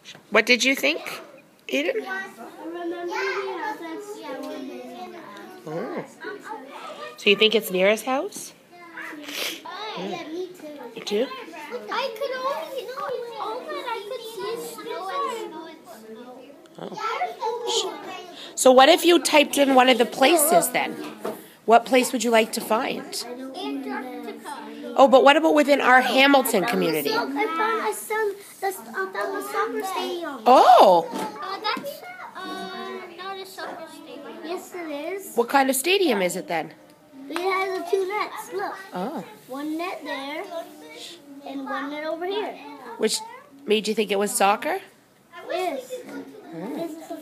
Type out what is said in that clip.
What did you think, Eden? I remember the house that's Oh. So you think it's Nira's house? Yeah, me too. You too? I could only, all that I could see is snow and snow. Oh. So what if you typed in one of the places then? What place would you like to find? Antarctica. Oh, but what about within our Hamilton community? Look, I found the soccer stadium. Oh, That's not a soccer stadium. Yes, it is. what kind of stadium is it then? It has the two nets. Look, Oh, one net there and one net over here. which made you think it was soccer? Yes. This is